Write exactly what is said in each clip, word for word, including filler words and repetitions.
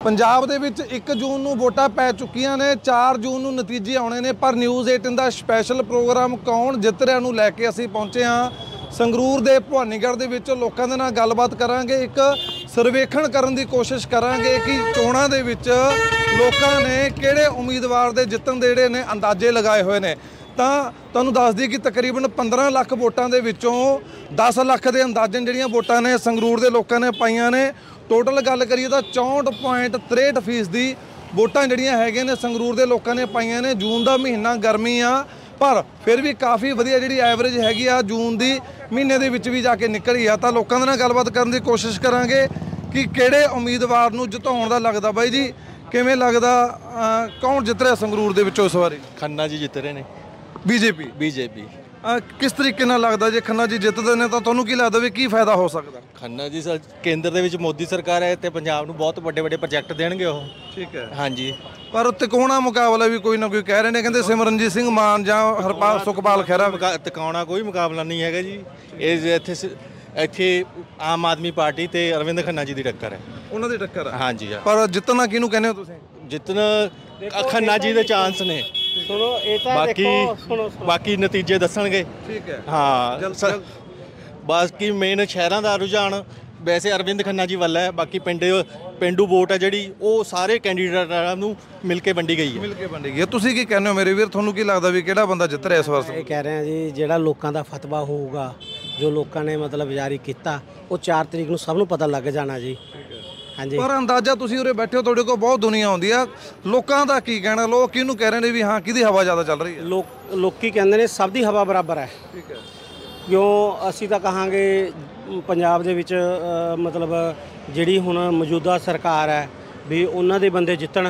ਪੰਜਾਬ ਦੇ ਵਿੱਚ ਇੱਕ ਜੂਨ ਨੂੰ ਵੋਟਾਂ ਪੈ ਚੁੱਕੀਆਂ ਨੇ, ਚਾਰ ਜੂਨ ਨੂੰ ਨਤੀਜੇ ਆਉਣੇ ਨੇ। ਪਰ ਨਿਊਜ਼ ਅਠਾਰਾਂ ਦਾ ਸਪੈਸ਼ਲ ਪ੍ਰੋਗਰਾਮ ਕੌਣ ਜਿੱਤ ਰਿਹਾ ਨੂੰ ਲੈ ਕੇ ਅਸੀਂ ਪਹੁੰਚੇ ਹਾਂ ਸੰਗਰੂਰ ਦੇ ਭਵਾਨੀਗੜ੍ਹ ਦੇ ਵਿੱਚ। ਲੋਕਾਂ ਦੇ ਨਾਲ ਗੱਲਬਾਤ ਕਰਾਂਗੇ, ਇੱਕ ਸਰਵੇਖਣ ਕਰਨ ਦੀ ਕੋਸ਼ਿਸ਼ ਕਰਾਂਗੇ ਕਿ ਚੋਣਾਂ ਦੇ ਵਿੱਚ ਲੋਕਾਂ ਨੇ ਕਿਹੜੇ ਉਮੀਦਵਾਰ ਦੇ ਜਿੱਤਣ ਦੇ ਜਿਹੜੇ ਨੇ ਅੰਦਾਜ਼ੇ ਲਗਾਏ ਹੋਏ ਨੇ। ਤਾਂ ਤੁਹਾਨੂੰ ਦੱਸ ਦਈਏ ਕਿ ਤਕਰੀਬਨ ਪੰਦਰਾਂ ਲੱਖ ਵੋਟਾਂ ਦੇ ਵਿੱਚੋਂ ਦਸ ਲੱਖ ਦੇ ਅੰਦਾਜ਼ਨ ਜਿਹੜੀਆਂ ਵੋਟਾਂ ਨੇ ਸੰਗਰੂਰ ਦੇ ਲੋਕਾਂ ਨੇ ਪਾਈਆਂ ਨੇ। ਟੋਟਲ ਗੱਲ ਕਰੀਏ ਤਾਂ ਚੌਂਹਠ ਪੁਆਇੰਟ ਤਰੇਹਠ ਫੀਸਦੀ ਵੋਟਾਂ ਜਿਹੜੀਆਂ ਹੈਗੀਆਂ ਨੇ ਸੰਗਰੂਰ ਦੇ ਲੋਕਾਂ ਨੇ ਪਾਈਆਂ ਨੇ। ਜੂਨ ਦਾ ਮਹੀਨਾ ਗਰਮੀ ਆ, ਪਰ ਫਿਰ ਵੀ ਕਾਫੀ ਵਧੀਆ ਜਿਹੜੀ ਐਵਰੇਜ ਹੈਗੀ ਆ ਜੂਨ ਦੀ ਮਹੀਨੇ ਦੇ ਵਿੱਚ ਵੀ ਜਾ ਕੇ ਨਿਕਲੀ ਆ। ਤਾਂ ਲੋਕਾਂ ਦੇ ਨਾਲ ਗੱਲਬਾਤ ਕਰਨ ਦੀ ਕੋਸ਼ਿਸ਼ ਕਰਾਂਗੇ ਕਿ ਕਿਹੜੇ ਉਮੀਦਵਾਰ ਨੂੰ ਜਿਤਾਉਣ ਦਾ ਲੱਗਦਾ। ਬਾਈ ਜੀ ਕਿਵੇਂ ਲੱਗਦਾ, ਕੌਣ ਜਿੱਤ ਰਿਹਾ ਸੰਗਰੂਰ ਦੇ ਵਿੱਚੋਂ ਇਸ ਵਾਰੀ? ਖੰਨਾ ਜੀ ਜਿੱਤ ਰਹੇ ਨੇ, ਬੀਜੇਪੀ ਬੀਜੇਪੀ। ਕਿਸ ਤਰੀਕੇ ਨਾਲ ਲੱਗਦਾ ਜੇ ਖੰਨਾ ਜੀ ਜਿੱਤਦੇ ਨੇ ਤਾਂ ਤੁਹਾਨੂੰ ਕੀ ਲੱਗਦਾ ਵੀ ਕੀ ਫਾਇਦਾ ਹੋ ਸਕਦਾ? ਖੰਨਾ ਜੀ ਸਰ ਕੇਂਦਰ ਦੇ ਵਿੱਚ ਮੋਦੀ ਸਰਕਾਰ ਹੈ ਤੇ ਪੰਜਾਬ ਨੂੰ ਬਹੁਤ ਵੱਡੇ ਵੱਡੇ ਪ੍ਰੋਜੈਕਟ ਦੇਣਗੇ ਉਹ। ਠੀਕ ਹੈ, ਹਾਂਜੀ। ਪਰ ਤਿਕੋਣਾ ਮੁਕਾਬਲਾ ਵੀ ਕੋਈ ਨਾ ਕੋਈ ਕਹਿ ਰਹੇ ਨੇ, ਕਹਿੰਦੇ ਸਿਮਰਨਜੀਤ ਸਿੰਘ ਮਾਨ ਜਾਂ ਹਰਪਾਲ ਸੁਖਪਾਲ ਖਹਿਰਾ। ਤਿਕਾਉਣਾ ਕੋਈ ਮੁਕਾਬਲਾ ਨਹੀਂ ਹੈਗਾ ਜੀ। ਇਹ ਇੱਥੇ ਇੱਥੇ ਆਮ ਆਦਮੀ ਪਾਰਟੀ ਤੇ ਅਰਵਿੰਦ ਖੰਨਾ ਜੀ ਦੀ ਟੱਕਰ ਹੈ, ਉਹਨਾਂ ਦੀ ਟੱਕਰ ਹੈ। ਹਾਂਜੀ, ਪਰ ਜਿੱਤਣਾ ਕਿਹਨੂੰ ਕਹਿੰਦੇ ਹੋ ਤੁਸੀਂ? ਜਿੱਤਣ ਖੰਨਾ ਜੀ ਦੇ ਚਾਂਸ ਨੇ। ਸੁਣੋ ਇਹ ਤਾਂ ਬਾਕੀ ਸੁਣੋ ਬਾਕੀ ਨਤੀਜੇ ਦੱਸਣਗੇ। ਠੀਕ ਹੈ, ਹਾਂ। ਬਾਕੀ ਮੇਨ ਸ਼ਹਿਰਾਂ ਦਾ ਰੁਝਾਨ ਵੈਸੇ ਅਰਵਿੰਦ ਖੰਨਾ ਜੀ ਵੱਲ ਹੈ। ਬਾਕੀ ਪਿੰਡ ਪਿੰਡੂ ਵੋਟ ਹੈ ਜਿਹੜੀ ਉਹ ਸਾਰੇ ਕੈਂਡੀਡੇਟਾਂ ਨੂੰ ਮਿਲ ਕੇ ਵੰਡੀ ਗਈ ਹੈ ਮਿਲ ਕੇ ਵੰਡੀ ਗਈ। ਤੁਸੀਂ ਕੀ ਕਹਿੰਦੇ ਹੋ ਮੇਰੇ ਵੀਰ, ਤੁਹਾਨੂੰ ਕੀ ਲੱਗਦਾ ਵੀ ਕਿਹੜਾ ਬੰਦਾ ਜਿੱਤ ਰਿਹਾ ਇਸ ਵਾਰ? ਇਹ ਕਹਿ ਰਹੇ ਹਾਂ ਜੀ ਜਿਹੜਾ ਲੋਕਾਂ ਦਾ ਫਤਵਾ ਹੋਊਗਾ, ਜੋ ਲੋਕਾਂ ਨੇ ਮਤਲਬ ਜਾਰੀ ਕੀਤਾ, ਉਹ ਚਾਰ ਤਰੀਕ ਨੂੰ ਸਭ ਨੂੰ ਪਤਾ ਲੱਗ ਜਾਣਾ ਜੀ। ਹਾਂਜੀ, ਪਰ ਅੰਦਾਜ਼ਾ ਤੁਸੀਂ ਉਰੇ ਬੈਠੇ ਹੋ, ਤੁਹਾਡੇ ਕੋਲ ਬਹੁਤ ਦੁਨੀਆ ਆਉਂਦੀ ਆ, ਲੋਕਾਂ ਦਾ ਕੀ ਕਹਿਣਾ? ਲੋਕ ਕਿਹਨੂੰ ਕਹਿ ਰਹੇ ਨੇ ਵੀ ਹਾਂ ਕਿਹਦੀ ਹਵਾ ਜ਼ਿਆਦਾ ਚੱਲ ਰਹੀ ਹੈ? ਲੋਕ ਲੋਕੀ ਕਹਿੰਦੇ ਨੇ ਸਭ ਦੀ ਹਵਾ ਬਰਾਬਰ ਹੈ। ਠੀਕ ਹੈ, ਕਿਉਂ ਅਸੀਂ ਤਾਂ ਕਹਾਂਗੇ ਪੰਜਾਬ ਦੇ ਵਿੱਚ ਮਤਲਬ ਜਿਹੜੀ ਹੁਣ ਮੌਜੂਦਾ ਸਰਕਾਰ ਹੈ ਵੀ ਉਹਨਾਂ ਦੇ ਬੰਦੇ ਜਿੱਤਣ।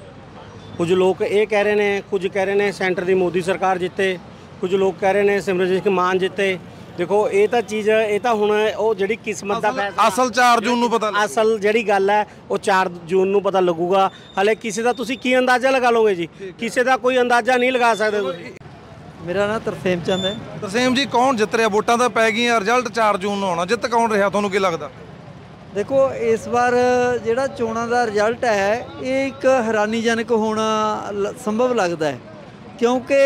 ਕੁਝ ਲੋਕ ਇਹ ਕਹਿ ਰਹੇ ਨੇ, ਕੁਝ ਕਹਿ ਰਹੇ ਨੇ ਸੈਂਟਰ ਦੀ ਮੋਦੀ ਸਰਕਾਰ ਜਿੱਤੇ, ਕੁਝ ਲੋਕ ਕਹਿ ਰਹੇ ਨੇ ਸਿਮਰਨਜੀਤ ਸਿੰਘ ਮਾਨ ਜਿੱਤੇ। ਦੇਖੋ ਇਹ ਤਾਂ ਚੀਜ਼ ਇਹ ਤਾਂ ਹੁਣ ਉਹ ਜਿਹੜੀ ਕਿਸਮਤ ਦਾ ਫੈਸਲਾ, ਅਸਲ ਚਾਰ ਜੂਨ ਨੂੰ ਪਤਾ, ਅਸਲ ਜਿਹੜੀ ਗੱਲ ਹੈ ਉਹ ਚਾਰ ਜੂਨ ਨੂੰ ਪਤਾ ਲੱਗੂਗਾ। ਹਾਲੇ ਕਿਸੇ ਦਾ ਤੁਸੀਂ ਕੀ ਅੰਦਾਜ਼ਾ ਲਗਾ ਲਓਗੇ ਜੀ? ਕਿਸੇ ਦਾ ਕੋਈ ਅੰਦਾਜ਼ਾ ਨਹੀਂ ਲਗਾ ਸਕਦੇ ਤੁਸੀਂ। ਮੇਰਾ ਨਾਮ ਤਰਸੇਮ ਚੰਦ ਹੈ। ਤਰਸੇਮ ਜੀ ਕੌਣ ਜਿੱਤ ਰਿਹਾ? ਵੋਟਾਂ ਤਾਂ ਪੈ ਗਈਆਂ, ਰਿਜ਼ਲਟ ਚਾਰ ਜੂਨ ਨੂੰ ਆਉਣਾ, ਜਿੱਤ ਕੌਣ ਰਿਹਾ ਤੁਹਾਨੂੰ ਕੀ ਲੱਗਦਾ? ਦੇਖੋ ਇਸ ਵਾਰ ਜਿਹੜਾ ਚੋਣਾਂ ਦਾ ਰਿਜ਼ਲਟ ਹੈ ਇਹ ਇੱਕ ਹੈਰਾਨੀਜਨਕ ਹੋਣਾ ਸੰਭਵ ਲੱਗਦਾ ਹੈ, ਕਿਉਂਕਿ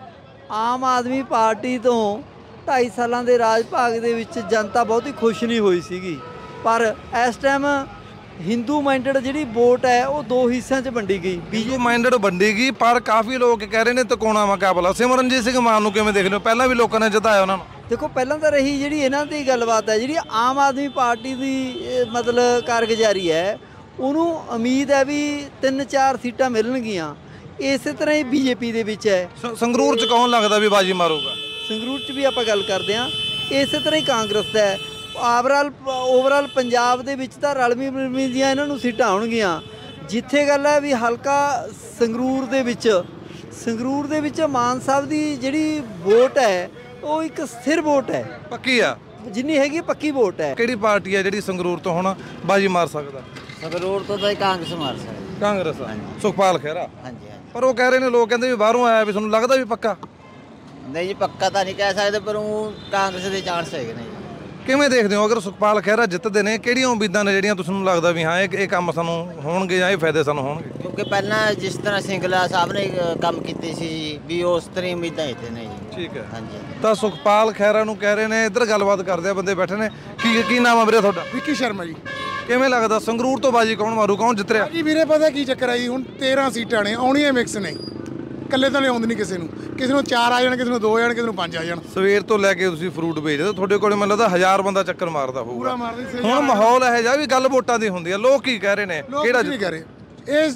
ਆਮ ਆਦਮੀ ਪਾਰਟੀ ਤੋਂ ਢਾਈ ਸਾਲਾਂ ਦੇ ਰਾਜ ਭਾਗ ਦੇ ਵਿੱਚ ਜਨਤਾ ਬਹੁਤੀ ਖੁਸ਼ ਨਹੀਂ ਹੋਈ ਸੀਗੀ। ਪਰ ਇਸ ਟਾਈਮ ਹਿੰਦੂ ਮਾਈਂਡਡ ਜਿਹੜੀ ਵੋਟ ਹੈ ਉਹ ਦੋ ਹਿੱਸਿਆਂ 'ਚ ਵੰਡੀ ਗਈ। ਹਿੰਦੂ ਮਾਈਂਡਡ ਵੰਡੀ ਗਈ, ਪਰ ਕਾਫੀ ਲੋਕ ਕਹਿ ਰਹੇ ਨੇ ਤਿਕੋਣਾ ਮੁਕਾਬਲਾ। ਸਿਮਰਨਜੀਤ ਸਿੰਘ ਮਾਨ ਨੂੰ ਕਿਵੇਂ ਦੇਖ ਰਹੇ ਹੋ? ਪਹਿਲਾਂ ਵੀ ਲੋਕਾਂ ਨੇ ਜਿਤਾਇਆ ਉਹਨਾਂ ਨੂੰ। ਦੇਖੋ ਪਹਿਲਾਂ ਤਾਂ ਰਹੀ ਜਿਹੜੀ ਇਹਨਾਂ ਦੀ ਗੱਲਬਾਤ ਹੈ, ਜਿਹੜੀ ਆਮ ਆਦਮੀ ਪਾਰਟੀ ਦੀ ਮਤਲਬ ਕਾਰਗੁਜ਼ਾਰੀ ਹੈ, ਉਹਨੂੰ ਉਮੀਦ ਹੈ ਵੀ ਤਿੰਨ ਚਾਰ ਸੀਟਾਂ ਮਿਲਣਗੀਆਂ। ਇਸੇ ਤਰ੍ਹਾਂ ਹੀ ਬੀਜੇਪੀ ਦੇ ਵਿੱਚ ਹੈ। ਸੰਗਰੂਰ 'ਚ ਕੌਣ ਲੱਗਦਾ ਵੀ ਬਾਜੀ ਮਾਰੂਗਾ? ਸੰਗਰੂਰ 'ਚ ਵੀ ਆਪਾਂ ਗੱਲ ਕਰਦੇ ਹਾਂ, ਇਸੇ ਤਰ੍ਹਾਂ ਹੀ ਕਾਂਗਰਸ ਦਾ ਹੈ। ਓਵਰਆਲ ਓਵਰਆਲ ਪੰਜਾਬ ਦੇ ਵਿੱਚ ਤਾਂ ਰਲਵੀਂ ਮਿਲਵੀਂ ਦੀਆਂ ਇਹਨਾਂ ਨੂੰ ਸੀਟਾਂ ਆਉਣਗੀਆਂ। ਜਿੱਥੇ ਗੱਲ ਹੈ ਵੀ ਹਲਕਾ ਸੰਗਰੂਰ ਦੇ ਵਿੱਚ ਸੰਗਰੂਰ ਦੇ ਵਿੱਚ ਮਾਨ ਸਾਹਿਬ ਦੀ ਜਿਹੜੀ ਵੋਟ ਹੈ ਉਹ ਇੱਕ ਸਥਿਰ ਵੋਟ ਹੈ, ਪੱਕੀ ਆ, ਜਿੰਨੀ ਹੈਗੀ ਪੱਕੀ ਵੋਟ ਹੈ। ਕਿਹੜੀ ਪਾਰਟੀ ਹੈ ਜਿਹੜੀ ਸੰਗਰੂਰ ਤੋਂ ਹੁਣ ਬਾਜੀ ਮਾਰ ਸਕਦਾ? ਸੰਗਰੂਰ ਤੋਂ ਤਾਂ ਕਾਂਗਰਸ ਮਾਰ ਸਕਦੀ। ਕਾਂਗਰਸ, ਸੁਖਪਾਲ ਖਹਿਰਾ। ਹਾਂਜੀ ਹਾਂਜੀ, ਪਰ ਉਹ ਕਹਿ ਰਹੇ ਨੇ, ਲੋਕ ਕਹਿੰਦੇ ਵੀ ਬਾਹਰੋਂ ਆਇਆ, ਵੀ ਤੁਹਾਨੂੰ ਲੱਗਦਾ ਵੀ ਪੱਕਾ? ਨਹੀਂ ਜੀ ਪੱਕਾ ਤਾਂ ਨਹੀਂ ਕਹਿ ਸਕਦੇ, ਪਰ ਉਹ ਕਾਂਗਰਸ ਦੇ ਚਾਂਸ ਹੈਗੇ ਨੇ। ਕਿਵੇਂ ਦੇਖਦੇ ਹੋ ਅਗਰ ਸੁਖਪਾਲ ਖਹਿਰਾ ਜਿੱਤਦੇ ਨੇ, ਕਿਹੜੀਆਂ ਉਮੀਦਾਂ ਨੇ ਜਿਹੜੀਆਂ ਤੁਹਾਨੂੰ ਲੱਗਦਾ ਵੀ ਹਾਂ ਇਹ ਇਹ ਕੰਮ ਸਾਨੂੰ ਹੋਣਗੇ ਜਾਂ ਇਹ ਫਾਇਦੇ ਸਾਨੂੰ ਹੋਣਗੇ? ਕਿਉਂਕਿ ਪਹਿਲਾਂ ਜਿਸ ਤਰ੍ਹਾਂ ਸਿੰਗਲਾ ਸਾਹਿਬ ਨੇ ਕੰਮ ਕੀਤੇ ਸੀ ਵੀ ਉਸ ਤਰ੍ਹਾਂ ਉਮੀਦਾਂ ਇੱਥੇ ਨੇ ਜੀ। ਠੀਕ ਹੈ, ਹਾਂਜੀ। ਤਾਂ ਸੁਖਪਾਲ ਖਹਿਰਾ ਨੂੰ ਕਹਿ ਰਹੇ ਨੇ, ਇੱਧਰ ਗੱਲਬਾਤ ਕਰਦੇ ਆ, ਬੰਦੇ ਬੈਠੇ ਨੇ। ਕੀ ਕੀ ਨਾਮ ਆ ਵੀਰੇ ਤੁਹਾਡਾ? ਵਿੱਕੀ ਸ਼ਰਮਾ ਜੀ। ਕਿਵੇਂ ਲੱਗਦਾ ਸੰਗਰੂਰ ਤੋਂ ਬਾਜੀ ਕੌਣ ਮਾਰੂ, ਕੌਣ ਜਿੱਤ ਰਿਹਾ? ਜੀ ਵੀਰੇ ਪਤਾ ਕੀ ਚੱਕਰ ਆ ਜੀ, ਹੁਣ ਤੇਰ੍ਹਾਂ ਸੀਟਾਂ ਨੇ, ਆਉਣੀਆਂ ਮਿਕਸ ਨੇ, ਇਕੱਲੇ ਤਾਂ ਲਿਆਉਂਦੇ ਨਹੀਂ ਕਿਸੇ ਨੂੰ। ਕਿਸੇ ਨੂੰ ਚਾਰ ਆ ਜਾਣ, ਕਿਸੇ ਨੂੰ ਦੋ ਆ ਜਾਣ, ਕਿਸੇ ਨੂੰ ਪੰਜ ਆ ਜਾਣ। ਸਵੇਰ ਤੋਂ ਲੈ ਕੇ ਤੁਸੀਂ ਫਰੂਟ ਵੇਚਦੇ, ਤੁਹਾਡੇ ਕੋਲ ਮੈਨੂੰ ਲੱਗਦਾ ਹਜ਼ਾਰ ਬੰਦਾ ਚੱਕਰ ਮਾਰਦਾ ਹੋਊਗਾ। ਪੂਰਾ ਮਾਰਦੇ। ਹੁਣ ਮਾਹੌਲ ਇਹੋ ਜਿਹਾ ਵੀ ਗੱਲ ਵੋਟਾਂ ਦੀ ਹੁੰਦੀ ਆ, ਲੋਕ ਕੀ ਕਹਿ ਰਹੇ ਨੇ? ਕਿਹੜਾ ਨਹੀਂ ਕਹਿ ਰਹੇ, ਇਹ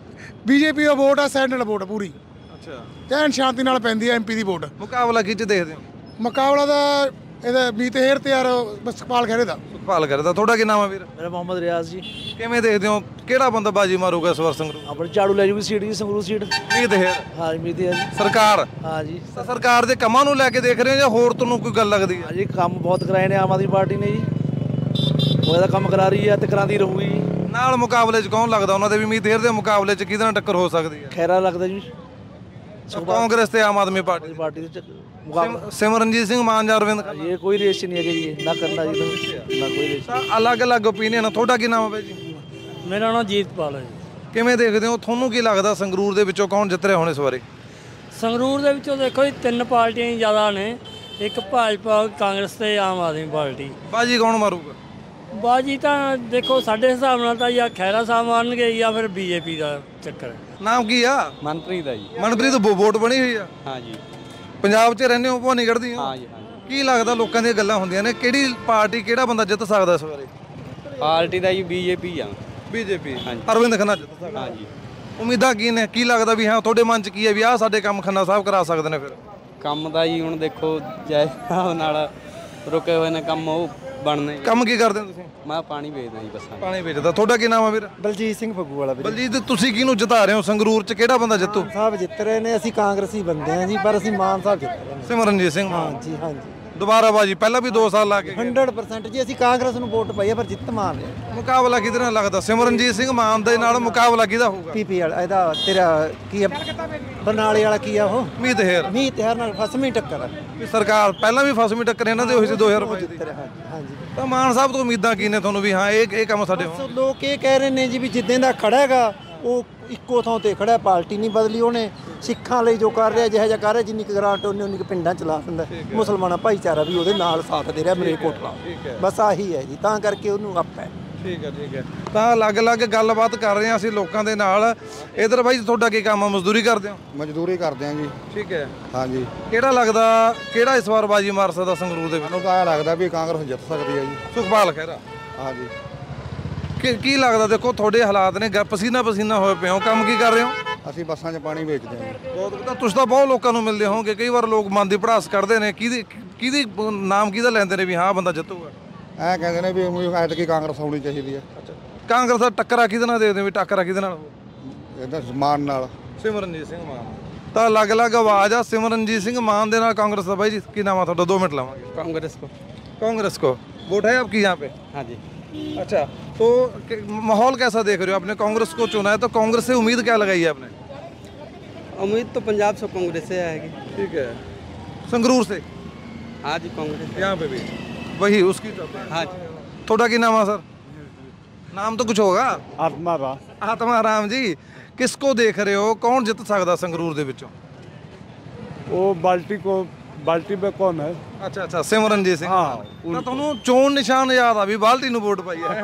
ਬੀਜੇਪੀ ਦਾ ਵੋਟ ਆ, ਸੈਂਟਰਲ ਵੋਟ ਆ ਪੂਰੀ। ਅੱਛਾ, ਚੈਨ ਸ਼ਾਂਤੀ ਨਾਲ ਪੈਂਦੀ ਆ ਐਮਪੀ ਦੀ ਵੋਟ। ਮੁਕਾਬਲਾ ਕਿੱਚ ਦੇਖਦੇ ਹੋ? ਮੁਕਾਬਲਾ ਦਾ ਇਹਦਾ ਮੀਤ ਹੇਰ ਤੇ ਯਾਰ ਸੁਖਪਾਲ ਖਹਿਰੇ ਦਾ। ਸੁਖਪਾਲ ਖਹਿਰੇ ਦਾ। ਤੁਹਾਡਾ ਕੀ ਨਾਮ ਆ ਵੀਰ? ਮੇਰਾ ਮੁਹੰਮਦ ਰਿਆਜ਼ ਜੀ। ਕਿਵੇਂ ਦੇਖਦੇ ਹੋ ਕਿਹੜਾ ਬੰਦਾ ਬਾਜੀ ਮਾਰੂਗਾ ਇਸ ਵਾਰ ਸੰਗਰੂਰ? ਆਪਣੇ ਝਾੜੂ ਲੈ ਜੂਗੀ ਸੀਟ ਜੀ, ਸੰਗਰੂਰ ਸੀਟ। ਮੀਤ ਹੇਰ। ਹਾਂ ਮੀਤ ਹੈ ਜੀ। ਸਰਕਾਰ? ਹਾਂ ਜੀ। ਤਾਂ ਸਰਕਾਰ ਦੇ ਕੰਮਾਂ ਨੂੰ ਲੈ ਕੇ ਦੇਖ ਰਹੇ ਹੋ ਜਾਂ ਹੋਰ ਤੁਹਾਨੂੰ ਕੋਈ ਗੱਲ ਲੱਗਦੀ ਹੈ? ਹਾਂ ਜੀ, ਕੰਮ ਬਹੁਤ ਕਰਾਏ ਨੇ ਆਮ ਆਦਮੀ ਪਾਰਟੀ ਨੇ ਜੀ, ਉਹ ਇਹਦਾ ਕੰਮ ਕਰਾ ਰਹੀ ਹੈ ਤੇ ਕਰਾਉਂਦੀ ਰਹੂਗੀ ਜੀ। ਨਾਲ ਮੁਕਾਬਲੇ 'ਚ ਕੌਣ ਲੱਗਦਾ ਉਹਨਾਂ ਦੇ ਵੀ? ਮੀਤ ਹੇਰ ਦੇ ਮੁਕਾਬਲੇ 'ਚ ਕਿਹਦੇ ਨਾਲ ਟੱਕਰ ਹੋ ਸਕਦੀ ਹੈ? ਖੈਰਾ ਲੱਗਦਾ ਜੀ। ਕਾਂਗਰਸ ਤੇ ਆਮ ਆਦਮੀ ਪਾਰਟੀ ਪਾਰਟੀ ਦੇ ਮੁਕਾਬਲਾ ਸਿਮਰਨਜੀਤ ਸਿੰਘ ਮਾਨ ਜਾਂ ਅਰਵਿੰਦ ਖੰਨਾ? ਇਹ ਕੋਈ ਰੇਸ ਨਹੀਂ ਹੈਗੀ ਜੀ, ਨਾ ਕਰਨਾ ਜੀ, ਨਾ ਕੋਈ ਰੇਸ। ਅਲੱਗ ਅਲੱਗ ਓਪੀਨੀਅਨ। ਤੁਹਾਡਾ ਕੀ ਨਾਮ ਹੈ ਬਾਈ ਜੀ? ਮੇਰਾ ਨਾਮ ਜੀਤਪਾਲ ਹੈ ਜੀ। ਕਿਵੇਂ ਦੇਖਦੇ ਹੋ, ਤੁਹਾਨੂੰ ਕੀ ਲੱਗਦਾ ਸੰਗਰੂਰ ਦੇ ਵਿੱਚੋਂ ਕੌਣ ਜਿੱਤ ਰਿਹਾ ਹੁਣ ਇਸ ਵਾਰੀ? ਸੰਗਰੂਰ ਦੇ ਵਿੱਚੋਂ ਦੇਖੋ ਜੀ ਤਿੰਨ ਪਾਰਟੀਆਂ ਹੀ ਜ਼ਿਆਦਾ ਨੇ, ਇੱਕ ਭਾਜਪਾ, ਕਾਂਗਰਸ ਤੇ ਆਮ ਆਦਮੀ ਪਾਰਟੀ। ਬਾਜੀ ਕੌਣ ਮਾਰੂਗਾ? ਬਾਜੀ ਤਾਂ ਦੇਖੋ ਸਾਡੇ ਹਿਸਾਬ ਨਾਲ ਤਾਂ ਜਾਂ ਖਹਿਰਾ ਸਾਹਿਬ ਮਾਰਨਗੇ ਜਾਂ ਫਿਰ ਬੀਜੇਪੀ ਦਾ ਚੱਕਰ ਹੈ। ਨਾਮ ਕੀ ਆ? ਮਨਪ੍ਰੀਤ ਆ ਜੀ। ਮਨਪ੍ਰੀਤ ਵੋ- ਵੋਟ ਬਣੀ ਹੋਈ ਆ? ਹਾਂ ਜੀ। ਪੰਜਾਬ 'ਚ ਰਹਿੰਦੇ ਹੋ, ਭਵਾਨੀਗੜ੍ਹ ਦੀ ਹੋ? ਹਾਂ ਜੀ, ਹਾਂ ਕੀ ਲੱਗਦਾ ਲੋਕਾਂ ਦੀਆਂ ਗੱਲਾਂ ਹੁੰਦੀਆਂ ਨੇ, ਕਿਹੜੀ ਪਾਰਟੀ ਕਿਹੜਾ ਬੰਦਾ ਜਿੱਤ ਸਕਦਾ ਇਸ ਵਾਰੀ? ਪਾਰਟੀ ਦਾ ਜੀ ਬੀਜੇਪੀ ਆ। ਬੀਜੇਪੀ ਅਰਵਿੰਦ ਖੰਨਾ ਜਿੱਤ ਸਕਦਾ? ਹਾਂ ਜੀ। ਉਮੀਦਾਂ ਕੀ ਨੇ, ਕੀ ਲੱਗਦਾ ਵੀ ਹਾਂ ਤੁਹਾਡੇ ਮਨ 'ਚ ਕੀ ਹੈ ਵੀ ਆਹ ਸਾਡੇ ਕੰਮ ਖੰਨਾ ਸਾਹਿਬ ਕਰਾ ਸਕਦੇ ਨੇ? ਫਿਰ ਕੰਮ ਦਾ ਜੀ ਹੁਣ ਦੇਖੋ ਜੈ ਨਾਲ ਰੁਕੇ ਹੋਏ ਨੇ ਕੰਮ, ਉਹ ਬਣਨੇ। ਕੰਮ ਕੀ ਕਰਦੇ ਹੋ ਤੁਸੀਂ? ਮੈਂ ਪਾਣੀ ਵੇਚਦਾ ਜੀ ਬੱਸਾਂ। ਪਾਣੀ ਵੇਚਦਾ। ਤੁਹਾਡਾ ਕੀ ਨਾਮ ਆ ਵੀਰ? ਬਲਜੀਤ ਸਿੰਘ ਫੱਗੂ ਵਾਲਾ ਵੀਰ। ਬਲਜੀਤ, ਤੁਸੀਂ ਕਿਹਨੂੰ ਜਿਤਾ ਰਹੇ ਹੋ ਸੰਗਰੂਰ 'ਚ, ਕਿਹੜਾ ਬੰਦਾ ਜਿੱਤੂ? ਸਾਹਿਬ ਜਿੱਤ ਰਹੇ ਨੇ, ਅਸੀਂ ਕਾਂਗਰਸੀ ਬੰਦੇ ਹਾਂ ਜੀ, ਪਰ ਅਸੀਂ ਮਾਨ ਸਾਹਿਬ ਜਿੱਤ ਰਹੇ ਨੇ। ਸਿਮਰਨਜੀਤ ਸਿੰਘ ਮਾਨ? ਹਾਂਜੀ ਹਾਂਜੀ। ਦੁਬਾਰਾ ਬਾਜੀ, ਪਹਿਲਾਂ ਵੀ ਦੋ ਸਾਲ ਲਾ ਕੇ ਗਏ। ਸੌ ਪਰਸੈਂਟ ਜੀ ਅਸੀਂ ਕਾਂਗਰਸ ਨੂੰ ਵੋਟ ਪਾਈ ਹੈ, ਪਰ ਜਿੱਤ ਮਾਨ ਰਿਹਾ। ਮੁਕਾਬਲਾ ਕਿਹਦੇ ਨਾਲ ਲੱਗਦਾ? ਸਿਮਰਨਜੀਤ ਸਿੰਘ ਮਾਨ ਦੇ ਨਾਲ ਮੁਕਾਬਲਾ ਕਿਹਦਾ ਹੋਊਗਾ? ਪੀਪੀ ਵਾਲਾ ਇਹਦਾ ਤੇਰਾ ਕੀ ਆ, ਬਰਨਾਲੇ ਵਾਲਾ ਕੀ ਆ ਉਹ? ਮੀਤ ਹੇਰ। ਮੀਤ ਹੇਰ ਨਾਲ ਫਸਵੀਂ ਟੱਕਰ ਆ। ਵੀ ਸਰਕਾਰ ਪਹਿਲਾਂ ਵੀ ਫਸਵੀਂ ਟੱਕਰ ਇਹਨਾਂ ਦੇ ਹੋਈ ਸੀ ਦੋ ਹਜ਼ਾਰ ਬਾਈ ਦੀ। ਹਾਂਜੀ। ਤਾਂ ਮਾਨ ਸਾਹਿਬ ਤੋਂ ਉਮੀਦਾਂ ਕੀ ਨੇ ਤੁਹਾਨੂੰ ਵੀ ਹਾਂ ਇਹ ਇਹ ਕੰਮ ਸਾਡੇ ਹੋਣ? ਲੋਕ ਇਹ ਕਹਿ ਰਹੇ ਨੇ ਜੀ ਵੀ ਜਿੱਦਾਂ ਦਾ ਖੜਾ ਹੈਗਾ ਉਹ ਇੱਕੋ ਥਾਂ ਤੇ ਖੜਾ, ਪਾਰਟੀ ਨਹੀਂ ਬਦਲੀ ਉਹਨੇ। ਸਿੱਖਾਂ ਲਈ ਜੋ ਕਰ ਰਿਹਾ, ਜਿਹੋ ਜਿਹਾ ਕਰ ਰਿਹਾ, ਜਿੰਨੀ ਕੁ ਗ੍ਰਾਂਟ ਉਹਨੇ ਉਨੀ ਕੁ ਪਿੰਡਾਂ ਚਲਾ ਦਿੰਦਾ। ਮੁਸਲਮਾਨਾਂ ਭਾਈਚਾਰਾ ਵੀ ਉਹਦੇ ਨਾਲ ਸਾਥ ਦੇ ਰਿਹਾ ਮਲੇਰਕੋਟਲਾ। ਬਸ ਆਹੀ ਹੈ ਜੀ, ਤਾਂ ਕਰਕੇ ਉਹਨੂੰ ਅੱਪ ਹੈ। ਠੀਕ ਹੈ ਠੀਕ ਹੈ। ਤਾਂ ਅਲੱਗ-ਅਲੱਗ ਗੱਲਬਾਤ ਕਰ ਰਹੇ ਹਾਂ ਅਸੀਂ ਲੋਕਾਂ ਦੇ ਨਾਲ। ਇਧਰ ਬਾਈ ਤੁਹਾਡਾ ਕੀ ਕੰਮ ਆ, ਮਜ਼ਦੂਰੀ ਕਰਦੇ ਹੋ? ਮਜ਼ਦੂਰੀ ਕਰਦੇ ਹਾਂ ਜੀ। ਠੀਕ ਹੈ। ਹਾਂਜੀ। ਕਿਹੜਾ ਲੱਗਦਾ ਕਿਹੜਾ ਇਸ ਵਾਰ ਬਾਜੀ ਮਾਰ ਸਕਦਾ ਸੰਗਰੂਰ ਦੇ ਵਿੱਚ? ਮੈਨੂੰ ਤਾਂ ਇਹ ਲੱਗਦਾ ਵੀ ਕਾਂਗਰਸ ਜਿੱਤ ਸਕਦੀ ਹੈ ਜੀ। ਸੁਖਪਾਲ ਖਹਿਰਾ? ਹਾਂਜੀ। ਕੀ ਕੀ ਲੱਗਦਾ, ਦੇਖੋ ਤੁਹਾਡੇ ਹਾਲਾਤ ਨੇ, ਪਸੀਨਾ ਪਸੀਨਾ ਹੋਏ ਪਏ ਹੋ, ਕੰਮ ਕੀ ਕਰ ਰਹੇ ਹੋ? ਅਸੀਂ ਬੱਸਾਂ 'ਚ ਪਾਣੀ ਵੇਚਦੇ ਹਾਂ। ਬਹੁਤ ਤਾਂ ਤੁਸੀਂ ਤਾਂ ਬਹੁਤ ਲੋਕਾਂ ਨੂੰ ਮਿਲਦੇ ਹੋਵੋਗੇ, ਕਈ ਵਾਰ ਲੋਕ ਮਨ ਦੀ ਭੜਾਸ ਕੱਢਦੇ ਨੇ, ਕਿਹਦੀ ਕਿਹਦੀ ਨਾਮ ਕਿਹਦਾ ਲੈਂਦੇ ਨੇ ਵੀ ਹਾਂ ਬੰਦਾ ਜਿੱਤੂਗਾ? ਐਂ ਕਹਿੰਦੇ ਨੇ ਵੀ ਐਤਕੀ ਕਾਂਗਰਸ ਆਉਣੀ ਚਾਹੀਦੀ ਹੈ। ਕਾਂਗਰਸ ਦਾ ਟੱਕਰਾ ਕਿਹਦੇ ਨਾਲ ਦੇਖਦੇ ਹੋ ਵੀ ਟੱਕਰਾ ਕਿਹਦੇ ਨਾਲ? ਇਹਦਾ ਮਾਨ ਨਾਲ। ਸਿਮਰਨਜੀਤ ਸਿੰਘ ਮਾਨ। ਤਾਂ ਅਲੱਗ-ਅਲੱਗ ਆਵਾਜ਼ ਆ। ਸਿਮਰਨਜੀਤ ਸਿੰਘ ਮਾਨ ਦੇ ਨਾਲ ਕਾਂਗਰਸ ਦਾ। ਬਾਈ ਜੀ ਕੀ ਨਾਮ ਆ ਤੁਹਾਡਾ? ਦੋ ਮਿੰਟ ਲਾਵਾਂਗੇ। कांग्रेस को। कांग्रेस को वोट है आपकी यहाँ पे? हाँ जी। अच्छा, तो माहौल कैसा देख रहे हो? आपने कांग्रेस को चुना है, तो कांग्रेस से उम्मीद क्या लगाई है आपने? उम्मीद तो पंजाब से कांग्रेस से आएगी। ठीक है। संगरूर से? हाँ जी, कांग्रेस यहाँ पे भी वही उसकी? हाँ। थोड़ा की नाम है सर? नाम तो कुछ होगा? आत्मा राम। आत्मा राम जी। किसको देख रहे हो, कौन जित सकता संगरूर दे विचों? वो बाल्टी को बाल्टी पे कौन है? अच्छा अच्छा, सिमरनजीत सिंह। हाँ। ਤਾਂ ਤੁਹਾਨੂੰ ਚੋਣ ਨਿਸ਼ਾਨ ਯਾਦ ਆ ਵੀ ਬਾਲਟੀ ਨੂੰ ਵੋਟ ਪਾਈ ਹੈ?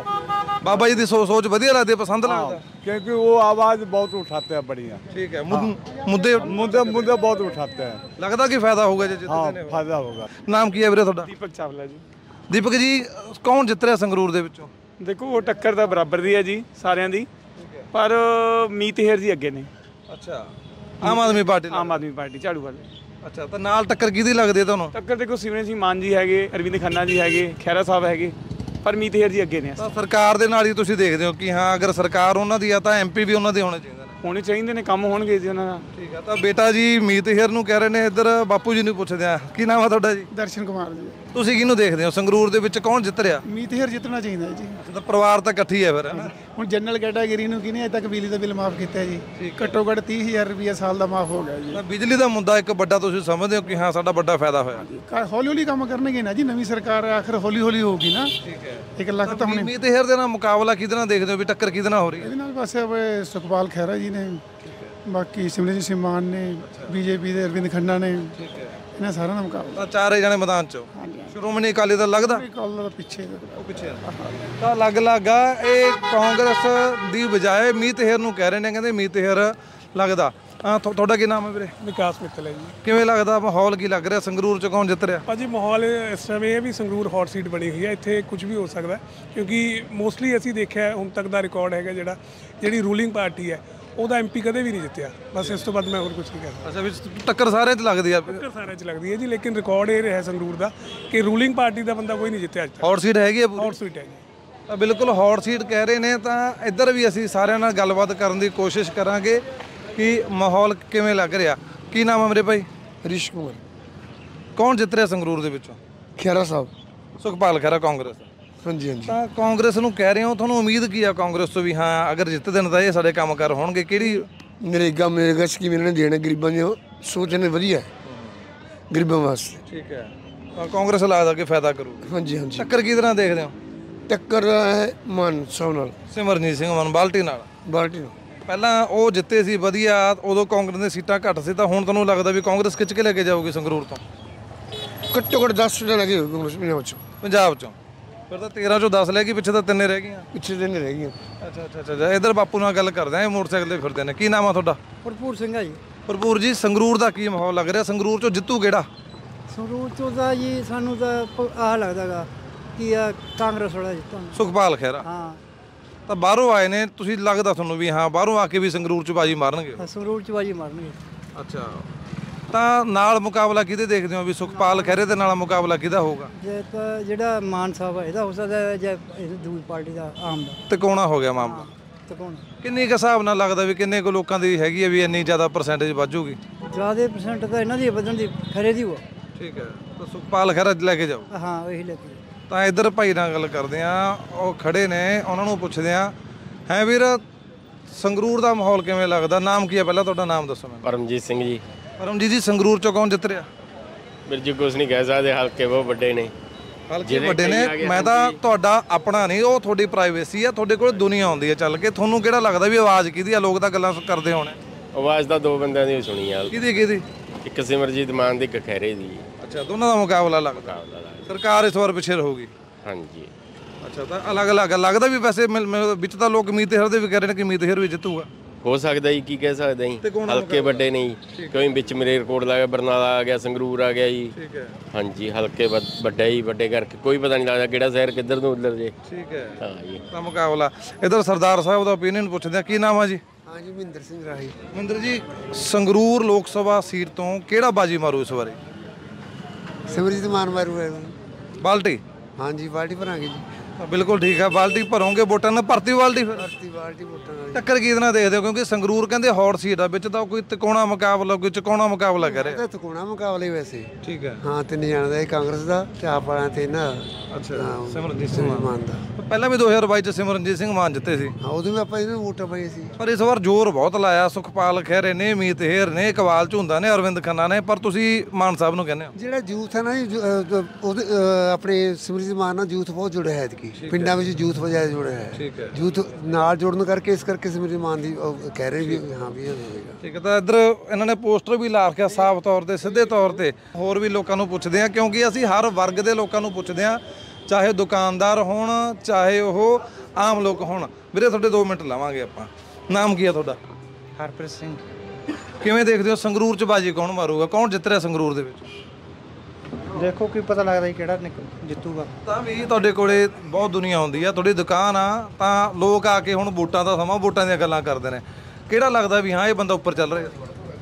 ਬਾਬਾ ਜੀ ਦੀ ਸੋਚ ਸੋਚ ਵਧੀਆ ਲੱਗਦੀ, ਪਸੰਦ ਲੱਗਦਾ? क्योंकि वो आवाज बहुत उठाते हैं, बढ़िया। ठीक है। मुद्दे मुद्दे मुद्दे बहुत उठाते हैं। लगता कि फायदा होगा जे हाँ, जितने ने? फायदा होगा। ਨਾਮ ਕੀ ਹੈ ਵੀਰੇ ਤੁਹਾਡਾ? दीपक चावला जी। ਦੀਪਕ ਜੀ, ਕੌਣ ਜਿੱਤ ਰਿਹਾ ਸੰਗਰੂਰ ਦੇ ਵਿੱਚੋਂ? ਦੇਖੋ ਉਹ ਟੱਕਰ ਤਾਂ ਬਰਾਬਰ ਦੀ ਹੈ ਜੀ ਸਾਰਿਆਂ ਦੀ, ਪਰ ਮੀਤ ਹੇਰ ਜੀ ਅੱਗੇ ਨੇ। ਅੱਛਾ, ਆਮ ਆਦਮੀ ਪਾਰਟੀ? ਆਮ ਆਦਮੀ ਪਾਰਟੀ ਝਾੜੂ ਵਾਲੇ। ਅੱਛਾ, ਤਾਂ ਨਾਲ ਟੱਕਰ ਕਿਹਦੀ ਲੱਗਦੀ ਹੈ ਤੁਹਾਨੂੰ? ਟੱਕਰ ਦੇਖੋ ਸਿਮਰਨ ਸਿੰਘ ਮਾਨ ਜੀ ਹੈਗੇ, ਅਰਵਿੰਦ ਖੰਨਾ ਜੀ ਹੈਗੇ, ਖਹਿਰਾ ਸਾਹਿਬ ਹੈਗੇ, ਪਰ ਮੀਤ ਹੇਰ ਜੀ ਅੱਗੇ ਨੇ। ਤਾਂ ਸਰਕਾਰ ਦੇ ਨਾਲ ਹੀ ਤੁਸੀਂ ਦੇਖਦੇ ਹੋ ਕਿ ਹਾਂ ਅਗਰ ਸਰਕਾਰ ਉਹਨਾਂ ਦੀ ਆ ਤਾਂ ਐਮਪੀ ਵੀ ਉਹਨਾਂ ਦੇ ਹੋਣੇ ਚਾਹੀਦੇ ਨੇ? ਹੋਣੇ ਚਾਹੀਦੇ ਨੇ, ਕੰਮ ਹੋਣਗੇ ਜੀ ਉਹਨਾਂ ਦਾ। ਠੀਕ ਆ। ਤਾਂ ਬੇਟਾ ਜੀ ਮੀਤ ਹੇਰ ਨੂੰ ਕਹਿ ਰਹੇ ਨੇ, ਇੱਧਰ ਬਾਪੂ ਜੀ ਨੂੰ ਪੁੱਛਦੇ ਆ, ਕੀ ਨਾਮ ਆ ਤੁਹਾਡਾ ਜੀ? ਦਰਸ਼ਨ ਕੁਮਾਰ ਜੀ। ਤੁਸੀਂ ਕਿਹਨੂੰ ਦੇਖਦੇ ਹੋ ਸੰਗਰੂਰ ਦੇ ਵਿੱਚ, ਕੌਣ ਜਿੱਤ ਰਿਹਾ? ਮੀਤ ਹੇਰ ਜਿੱਤਣਾ ਚਾਹੀਦਾ ਜੀ। ਤਾਂ ਪਰਿਵਾਰ ਤਾਂ ਇਕੱਠੀ ਹੈ ਫਿਰ, ਹੈ ਨਾ? ਹੁਣ ਜਨਰਲ ਕੈਟਾਗਰੀ ਨੂੰ ਕਿਹਨੇ ਅਜੇ ਤੱਕ ਬਿਜਲੀ ਦਾ ਬਿੱਲ ਮਾਫ ਕੀਤਾ ਜੀ? ਘੱਟੋ ਘੱਟ ਤੀਹ ਹਜ਼ਾਰ ਰੁਪਏ ਸਾਲ ਦਾ ਮਾਫ ਹੋ ਗਿਆ ਜੀ। ਤਾਂ ਬਿਜਲੀ ਦਾ ਮੁੱਦਾ ਇੱਕ ਵੱਡਾ ਤੁਸੀਂ ਸਮਝਦੇ ਹੋ ਕਿ ਹਾਂ ਸਾਡਾ ਵੱਡਾ ਫਾਇਦਾ ਹੋਇਆ? ਹੌਲੀ ਹੌਲੀ ਕੰਮ ਕਰਨਗੇ ਨਾ ਜੀ, ਨਵੀਂ ਸਰਕਾਰ ਆਖਰ ਹੌਲੀ ਹੌਲੀ ਹੋਊਗੀ ਨਾ। ਠੀਕ ਹੈ। ਇੱਕ ਲੱਖ ਤਾਂ ਹੁਣੇ ਮੀਤ ਹੇਰ ਦੇ ਨਾਲ ਮੁਕਾਬਲਾ ਕਿਹਦੇ ਨਾਲ ਦੇਖਦੇ ਹੋ ਵੀ ਟੱਕਰ ਕਿਹਦੇ ਨਾਲ ਹੋ ਰਹੀ ਹੈ? ਇਹਦੇ ਨਾਲ ਬਸ ਸੁਖਪਾਲ ਖਹਿਰਾ ਜੀ ਨੇ, ਬਾਕੀ ਸਿਮਰਨਜੀਤ ਸਿੰਘ ਮਾਨ ਨੇ, ਬੀਜੇਪੀ ਦੇ ਅਰਵਿੰਦ ਖੰਨਾ ਨੇ, ਇਹਨਾਂ ਸਾਰਿਆਂ ਦਾ ਮੁਕਾਬਲਾ। ਤਾਂ ਚਾਰੇ ਜਣੇ ਮੈਦਾਨ 'ਚ? ਸ਼੍ਰੋਮਣੀ ਅਕਾਲੀ ਦਲ ਲੱਗਦਾ? ਅਕਾਲੀ ਦਲ ਪਿੱਛੇ ਉਹ ਪਿੱਛੇ। ਤਾਂ ਅਲੱਗ-ਅਲੱਗ ਆ। ਇਹ ਕਾਂਗਰਸ ਦੀ ਬਜਾਏ ਮੀਤ ਹੇਰ ਨੂੰ ਕਹਿ ਰਹੇ ਨੇ, ਕਹਿੰਦੇ ਮੀਤ ਹੇਰ ਲੱਗਦਾ। ਹਾਂ, ਤੁਹਾਡਾ ਕੀ ਨਾਮ ਹੈ ਵੀਰੇ? ਵਿਕਾਸ ਮਿੱਤਲ ਹੈ ਜੀ। ਕਿਵੇਂ ਲੱਗਦਾ, ਮਾਹੌਲ ਕੀ ਲੱਗ ਰਿਹਾ ਸੰਗਰੂਰ 'ਚ, ਕੌਣ ਜਿੱਤ ਰਿਹਾ? ਭਾਜੀ ਮਾਹੌਲ ਇਸ ਟਾਈਮ ਇਹ ਹੈ ਵੀ ਸੰਗਰੂਰ ਹੌਟ ਸੀਟ ਬਣੀ ਹੋਈ ਹੈ, ਇੱਥੇ ਕੁਝ ਵੀ ਹੋ ਸਕਦਾ, ਕਿਉਂਕਿ ਮੋਸਟਲੀ ਅਸੀਂ ਦੇਖਿਆ ਹੁਣ ਤੱਕ ਦਾ ਰਿਕਾਰਡ ਹੈਗਾ ਜਿਹੜਾ ਜਿਹੜੀ ਰੂਲਿੰਗ ਪਾਰਟੀ ਹੈ ਉਹਦਾ ਐਮਪੀ ਕਦੇ ਵੀ ਨਹੀਂ ਜਿੱਤਿਆ। ਬਸ ਇਸ ਤੋਂ ਬਾਅਦ ਮੈਂ ਹੋਰ ਕੁਝ ਨਹੀਂ ਕਹਿ ਸਕਦਾ। ਅੱਛਾ, ਵਿੱਚ ਟੱਕਰ ਸਾਰਿਆਂ 'ਚ ਲੱਗਦੀ ਆ? ਟੱਕਰ ਸਾਰਿਆਂ 'ਚ ਲੱਗਦੀ ਹੈ ਜੀ, ਲੇਕਿਨ ਰਿਕਾਰਡ ਇਹ ਰਿਹਾ ਸੰਗਰੂਰ ਦਾ ਕਿ ਰੂਲਿੰਗ ਪਾਰਟੀ ਦਾ ਬੰਦਾ ਕੋਈ ਨਹੀਂ ਜਿੱਤਿਆ ਅੱਜ ਤੱਕ। ਹੌਟ ਸੀਟ ਹੈਗੀ ਆ ਪੂਰੀ? ਹੌਟ ਸੀਟ ਹੈ ਜੀ। ਤਾਂ ਬਿਲਕੁਲ ਹੌਟ ਸੀਟ ਕਹਿ ਰਹੇ ਨੇ। ਤਾਂ ਇੱਧਰ ਵੀ ਅਸੀਂ ਸਾਰਿਆਂ ਨਾਲ ਗੱਲਬਾਤ ਕਰਨ ਦੀ ਕੋਸ਼ਿਸ਼ ਕਰਾਂਗੇ ਕਿ ਮਾਹੌਲ ਕਿਵੇਂ ਲੱਗ ਰਿਹਾ। ਕੀ ਨਾਮ ਹੈ ਮੇਰੇ ਭਾਈ? हरीश कुमार। ਕੌਣ ਜਿੱਤ ਰਿਹਾ ਸੰਗਰੂਰ ਦੇ ਵਿੱਚੋਂ? खेरा साहब। ਸੁਖਪਾਲ ਖਹਿਰਾ ਕਾਂਗਰਸ? हाँ जी हाँ जी। ਤਾਂ ਕਾਂਗਰਸ ਨੂੰ ਕਹਿ ਰਹੇ ਹੋ, ਤੁਹਾਨੂੰ ਉਮੀਦ ਕੀ ਆ ਕਾਂਗਰਸ ਤੋਂ ਵੀ ਹਾਂ ਅਗਰ ਜਿੱਤਦੇ ਨੇ ਤਾਂ ਇਹ ਸਾਡੇ ਕੰਮ ਕਰ ਹੋਣਗੇ? ਕਿਹੜੀ? ਨਰੇਗਾ ਨਰੇਗਾ ਸਕੀਮ ਇਹਨਾਂ ਨੇ ਦੇਣਾ ਗਰੀਬਾਂ ਦੀ, ਸੋਚ ਨੇ ਵਧੀਆ ਗਰੀਬਾਂ ਵਾਸਤੇ। ਠੀਕ ਹੈ। ਤਾਂ ਕਾਂਗਰਸ ਲੱਗਦਾ ਕਿ ਫਾਇਦਾ ਕਰੂ? ਹਾਂਜੀ ਹਾਂਜੀ। ਟੱਕਰ ਕਿਹਦੇ ਨਾਲ ਦੇਖਦੇ ਹੋ? ਟੱਕਰ ਹੈ ਮਾਨ ਸਾਹਿਬ ਨਾਲ, ਸਿਮਰਨਜੀਤ ਸਿੰਘ ਮਾਨ ਬਾਲਟੀ ਨਾਲ। ਬਾਲਟੀ ਨਾਲ ਪਹਿਲਾਂ ਉਹ ਜਿੱਤੇ ਸੀ ਵਧੀਆ, ਉਦੋਂ ਕਾਂਗਰਸ ਦੀਆਂ ਸੀਟਾਂ ਘੱਟ ਸੀ, ਤਾਂ ਹੁਣ ਤੁਹਾਨੂੰ ਲੱਗਦਾ ਵੀ ਕਾਂਗਰਸ ਖਿੱਚ ਕੇ ਲੈ ਕੇ ਜਾਊਗੀ ਸੰਗਰੂਰ ਤੋਂ? ਘੱਟੋ ਘੱਟ ਦਸ ਸੀਟਾਂ ਲੱਗੇ ਹੋਏ ਕਾਂਗਰਸ ਪੰਜਾਬ 'ਚ। ਪੰਜਾਬ 'ਚੋਂ ਫਿਰ ਤਾਂ ਤੇਰਾਂ 'ਚੋਂ ਦਸ ਲੈ ਗਈ, ਪਿੱਛੇ ਤਾਂ ਤਿੰਨੇ ਰਹਿ ਗਈਆਂ। ਪਿੱਛੇ ਤਿੰਨ ਰਹਿ ਗਈਆਂ। ਅੱਛਾ ਅੱਛਾ ਅੱਛਾ ਇੱਧਰ ਬਾਪੂ ਨਾਲ ਗੱਲ ਕਰਦੇ ਆ, ਇਹ ਮੋਟਰਸਾਈਕਲ ਤੇ ਫਿਰਦੇ ਨੇ। ਕੀ ਨਾਮ ਆ ਤੁਹਾਡਾ? ਭਰਪੂਰ ਸਿੰਘ ਆ ਜੀ। ਭਰਪੂਰ ਜੀ, ਸੰਗਰੂਰ ਦਾ ਕੀ ਮਾਹੌਲ ਲੱਗ ਰਿਹਾ? ਸੰਗਰੂਰ 'ਚੋਂ ਜਿੱਤੂ ਕਿਹੜਾ? ਸੰਗਰੂਰ ਚੋਂ ਤਾਂ ਜੀ ਸਾਨੂੰ ਤਾਂ ਆਹ ਲੱਗਦਾਗਾ ਕਿ ਆ ਕਾਂਗਰਸ ਵਾਲਾ ਜਿੱਤਾਂ। ਸੁਖਪਾਲ ਖਹਿਰਾ। ਹਾਂ ਤਾਂ ਬਾਹਰੋਂ ਆਏ ਨੇ, ਤੁਸੀਂ ਲੱਗਦਾ ਤੁਹਾਨੂੰ ਵੀ ਹਾਂ ਬਾਹਰੋਂ ਆ ਕੇ ਵੀ ਸੰਗਰੂਰ 'ਚ ਬਾਜੀ ਮਾਰਨਗੇ? ਸੰਗਰੂਰ 'ਚ ਬਾਜੀ ਮਾਰਨਗੇ। ਅੱਛਾ, ਤਾਂ ਨਾਲ ਮੁਕਾਬਲਾ ਕਿਹਦੇ ਦੇਖਦੇ ਹੋ ਵੀ ਸੁਖਪਾਲ ਖਹਿਰੇ ਦੇ ਨਾਲ ਮੁਕਾਬਲਾ ਕਿਹਦਾ ਹੋਊਗਾ? ਜੇ ਤਾਂ ਜਿਹੜਾ ਮਾਨ ਸਾਹਿਬ ਆ ਇਹਦਾ ਹੋ ਸਕਦਾ, ਜਾਂ ਦੂਜੀ ਪਾਰਟੀ ਦਾ ਆਮ ਦਾ ਤਿਕੋਣਾ ਹੋ ਗਿਆ ਮਾਮਲਾ। ਤਿਕੋਣਾ ਕਿੰਨੀ ਕੁ ਹਿਸਾਬ ਨਾਲ ਲੱਗਦਾ ਵੀ ਕਿੰਨੇ ਕੁ ਲੋਕਾਂ ਦੀ ਹੈਗੀ ਹੈ ਵੀ ਇੰਨੀ ਜ਼ਿਆਦਾ ਪਰਸੈਂਟੇਜ ਵੱਜੂਗੀ? ਜ਼ਿਆਦਾ ਪਰਸੈਂਟ ਤਾਂ ਇਹਨਾਂ ਦੀ ਵਧਣ ਦੀ ਖਰੇ ਦੀ ਹੋਆ। ਠੀਕ ਹੈ, ਤਾਂ ਸੁਖਪਾਲ ਖਹਿਰਾ ਲੈ ਕੇ ਜਾਓ। ਹਾਂ ਉਹੀ ਲੈ ਕੇ। ਤਾਂ ਇੱਧਰ ਭਾਈ ਨਾਲ ਗੱਲ ਕਰਦੇ ਆ, ਉਹ ਖੜੇ ਨੇ, ਉਹਨਾਂ ਨੂੰ ਪੁੱਛਦੇ ਆ। ਹੈ ਵੀਰ, ਸੰਗਰੂਰ ਦਾ ਮਾਹੌਲ ਕਿਵੇਂ ਲੱਗਦਾ? ਨਾਮ ਕੀ ਹੈ ਪਹਿਲਾਂ ਤੁਹਾਡਾ? ਨਾਮ ਦੱਸੋ ਮੈਨੂੰ। ਪਰਮਜੀਤ ਸਿੰਘ ਜੀ। ਪਰਮਜੀਤ ਜੀ, ਸੰਗਰੂਰ ਚੋਂ ਕੌਣ ਜਿੱਤ ਰਿਹਾ? ਵੀਰ ਜੀ ਕੁਝ ਨਹੀਂ ਕਹਿ ਸਕਦੇ, ਹਲਕੇ ਬਹੁਤ ਵੱਡੇ ਨੇ। ਹਲਕੇ ਵੱਡੇ ਨੇ, ਮੈਂ ਤਾਂ ਤੁਹਾਡਾ ਆਪਣਾ ਨਹੀਂ, ਉਹ ਤੁਹਾਡੀ ਪ੍ਰਾਈਵੇਸੀ ਆ, ਤੁਹਾਡੇ ਕੋਲ ਦੁਨੀਆ ਆਉਂਦੀ ਹੈ ਚੱਲ ਕੇ। ਤੁਹਾਨੂੰ ਕਿਹੜਾ ਲੱਗਦਾ ਵੀ ਆਵਾਜ਼ ਕਿਹਦੀ ਆ? ਲੋਕ ਤਾਂ ਗੱਲਾਂ ਕਰਦੇ ਹੋਣੇ। ਆਵਾਜ਼ ਤਾਂ ਦੋ ਬੰਦਿਆਂ ਦੀ ਸੁਣੀ ਆ। ਕਿਹਦੀ ਕਿਹਦੀ? ਇੱਕ ਸਿਮਰਜੀਤ ਮਾਨ ਦੀ, ਇੱਕ ਖਹਿਰੇ ਦੀ। ਅੱਛਾ, ਦੋਨਾਂ ਦਾ ਮੁਕਾਬਲਾ ਲੱਗਦਾ। ਸਰਕਾਰ ਇਸ ਵਾਰ ਪਿੱਛੇ ਰਹੂਗੀ? ਹਾਂਜੀ। ਅੱਛਾ, ਤਾਂ ਅਲੱਗ-ਅਲੱਗ ਲੱਗਦਾ ਵੀ ਵੈਸੇ ਵਿੱਚ ਤਾਂ ਲੋਕ ਮੀਤ ਹੇਰ ਦੇ ਵੀ ਕਹਿ ਰਹੇ ਨੇ ਕਿ ਮੀਤ ਹੇਰ ਵੀ ਜਿੱਤੂਗਾ। ਹੋ ਸਕਦਾ ਜੀ, ਕੀ ਕਹਿ ਸਕਦੇ ਜੀ, ਹਲਕੇ ਵੱਡੇ ਨਹੀਂ। ਕੋਈ ਵਿੱਚ ਮਲੇਰਕੋਟ ਲੱਗ ਗਿਆ, ਬਰਨਾਲਾ ਆ ਗਿਆ, ਸੰਗਰੂਰ ਆ ਗਿਆ ਜੀ। ਠੀਕ ਹੈ। ਹਾਂਜੀ, ਹਲਕੇ ਵੱਡਾ ਹੀ ਵੱਡੇ ਕਰਕੇ ਕੋਈ ਪਤਾ ਨਹੀਂ ਲੱਗਦਾ ਕਿਹੜਾ ਸ਼ਹਿਰ ਕਿੱਧਰ ਨੂੰ ਉੱਧਰ ਜੇ। ਠੀਕ ਹੈ, ਹਾਂ ਜੀ। ਤਾਂ ਮੁਕਾਬਲਾ ਇੱਧਰ ਸਰਦਾਰ ਸਾਹਿਬ ਦਾ ਓਪੀਨੀਅਨ ਪੁੱਛਦੇ ਆ। ਕੀ ਨਾਮ ਆ ਜੀ? ਹਾਂਜੀ, ਮਹਿੰਦਰ ਸਿੰਘ ਰਾਹੀ। ਮਹਿੰਦਰ ਜੀ, ਸੰਗਰੂਰ ਲੋਕ ਸਭਾ ਸੀਟ ਤੋਂ ਕਿਹੜਾ ਬਾਜੀ ਮਾਰੂ ਇਸ ਵਾਰੀ? ਸਿਮਰਜੀਤ ਮਾਨ ਮਾਰੂਗਾ ਬਾਲਟੀ। ਹਾਂਜੀ, ਬਾਲਟੀ ਭਰਾਂਗੇ ਜੀ। ਬਿਲਕੁਲ ਠੀਕ ਹੈ, ਬਾਲਟੀ ਭਰੋਗੇ। ਵੋਟਾਂ ਨਾਲ ਭਰਤੀ ਬਾਲਟੀ? ਫਿਰ ਭਰਤੀ ਬਾਲਟੀ ਵੋਟਾਂ ਨਾਲ। ਟੱਕਰ ਕਿਹਦੇ ਨਾਲ ਦੇਖਦੇ ਹੋ? ਕਿਉਂਕਿ ਸੰਗਰੂਰ ਕਹਿੰਦੇ ਹੌਟ ਸੀਟ ਆ, ਵਿੱਚ ਤਾਂ ਕੋਈ ਤਿਕੋਣਾ ਮੁਕਾਬਲਾ, ਕੋਈ ਚਕੋਣਾ ਮੁਕਾਬਲਾ ਕਰ ਰਿਹਾ। ਤਿਕੋਣਾ ਮੁਕਾਬਲਾ ਹੀ ਵੈਸੇ। ਠੀਕ ਹੈ। ਹਾਂ, ਤਿੰਨ ਜਣਾਂ ਦਾ, ਕਾਂਗਰਸ ਦਾ ਤੇ ਆਪ ਵਾਲਿਆਂ ਤੇ ਨਾ। ਅੱਛਾ, ਸਿਮਰਨਜੀਤ ਸਿੰਘ ਮਾਨ ਦਾ। ਪਹਿਲਾਂ ਵੀ ਦੋ ਹਜ਼ਾਰ ਬਾਈ ਚ ਸਿਮਰਨਜੀਤ ਸਿੰਘ ਮਾਨ ਜਿੱਤੇ ਸੀ। ਹਾਂ, ਉਦੋਂ ਵੀ ਆਪਾਂ ਇਹਨੂੰ ਵੋਟਾਂ ਪਾਈਆਂ ਸੀ। ਪਰ ਇਸ ਵਾਰ ਜ਼ੋਰ ਬਹੁਤ ਲਾਇਆ ਸੁਖਪਾਲ ਖਹਿਰੇ ਨੇ, ਮੀਤ ਹੇਰ ਨੇ, ਇਕਬਾਲ ਝੁੰਦਾ ਨੇ, ਅਰਵਿੰਦ ਖੰਨਾ ਨੇ, ਪਰ ਤੁਸੀਂ ਮਾਨ ਸਾਹਿਬ ਨੂੰ ਕਹਿੰਦੇ ਹੋ। ਜਿਹੜਾ ਯੂਥ ਹੈ ਨਾ, ਉਹਦੇ ਆਪਣੇ ਸਿਮਰਜੀਤ ਮਾਨ ਨਾਲ ਯੂਥ ਬਹੁਤ ਜੁੜਿਆ ਹੈ। ਐਤਕੀ ਪਿੰਡਾਂ ਵਿੱਚ ਯੂਥ ਵਜਾ ਜੁੜਿਆ ਹੈ। ਠੀਕ ਹੈ। ਯੂਥ ਨਾਲ ਜੁੜਨ ਕਰਕੇ ਇਸ ਕਰਕੇ ਸਿਮਰਜੀਤ ਮਾਨ ਦੀ ਕਹਿ ਰਹੇ ਵੀ ਹਾਂ ਵੀ ਹੋਵੇਗਾ। ਠੀਕ ਹੈ, ਤਾਂ ਇੱਧਰ ਇਹਨਾਂ ਨੇ ਪੋਸਟਰ ਵੀ ਲਾ ਰੱਖਿਆ ਸਾਫ਼ ਤੌਰ ਤੇ, ਸਿੱਧੇ ਤੌਰ ਤੇ। ਹੋਰ ਵੀ ਲੋਕਾਂ ਨੂੰ ਪੁੱਛਦੇ ਆ, ਕਿਉਂਕਿ ਅਸੀਂ ਹਰ ਵਰਗ ਦੇ ਲੋਕਾਂ ਨੂੰ ਪੁੱਛਦੇ ਆ, ਚਾਹੇ ਦੁਕਾਨਦਾਰ ਹੋਣ, ਚਾਹੇ ਉਹ ਆਮ ਲੋਕ ਹੋਣ। ਵੀਰੇ ਤੁਹਾਡੇ ਦੋ ਮਿੰਟ ਲਾਵਾਂਗੇ ਆਪਾਂ। ਨਾਮ ਕੀ ਆ ਤੁਹਾਡਾ? ਹਰਪ੍ਰੀਤ ਸਿੰਘ। ਕਿਵੇਂ ਦੇਖਦੇ ਹੋ ਸੰਗਰੂਰ ਚ ਬਾਜੀ ਕੌਣ ਮਾਰੂਗਾ? ਕੌਣ ਜਿੱਤ ਰਿਹਾ ਸੰਗਰੂਰ ਦੇ ਵਿੱਚ? ਦੇਖੋ ਕੀ ਪਤਾ ਲੱਗਦਾ ਜੀ ਕਿਹੜਾ ਜਿੱਤੂਗਾ। ਤਾਂ ਵੀ ਤੁਹਾਡੇ ਕੋਲੇ ਬਹੁਤ ਦੁਨੀਆ ਆਉਂਦੀ ਆ, ਤੁਹਾਡੀ ਦੁਕਾਨ ਆ, ਤਾਂ ਲੋਕ ਆ ਕੇ ਹੁਣ ਵੋਟਾਂ ਦਾ ਸਮਾਂ, ਵੋਟਾਂ ਦੀਆਂ ਗੱਲਾਂ ਕਰਦੇ ਨੇ। ਕਿਹੜਾ ਲੱਗਦਾ ਵੀ ਹਾਂ ਇਹ ਬੰਦਾ ਉੱਪਰ ਚੱਲ ਰਿਹਾ?